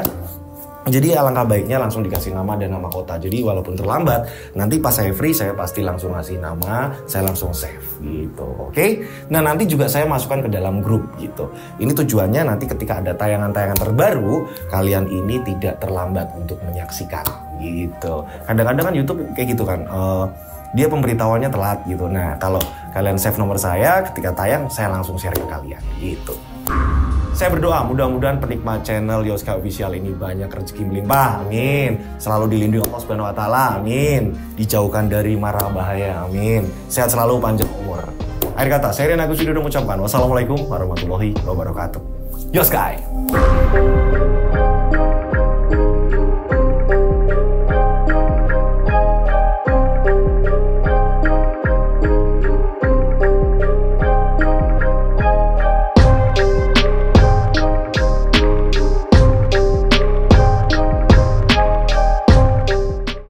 S1: Jadi alangkah baiknya langsung dikasih nama dan nama kota. Jadi walaupun terlambat, nanti pas saya free saya pasti langsung ngasih nama, saya langsung save gitu. Oke? Okay? Nah, nanti juga saya masukkan ke dalam grup gitu. Ini tujuannya nanti ketika ada tayangan-tayangan terbaru, kalian ini tidak terlambat untuk menyaksikan gitu. Kadang-kadang kan YouTube kayak gitu kan. Uh, dia pemberitahuannya telat gitu. Nah, kalau kalian save nomor saya, ketika tayang saya langsung share ke kalian gitu. Saya berdoa mudah-mudahan penikmat channel Yoskai Official ini banyak rezeki melimpah, amin. Selalu dilindungi Allah Subhanahu Wa Taala, amin. Dijauhkan dari mara bahaya, amin. Sehat selalu, panjang umur. Akhir kata, saya Rian Agus Widodo mengucapkan wassalamualaikum warahmatullahi wabarakatuh. Yoskai.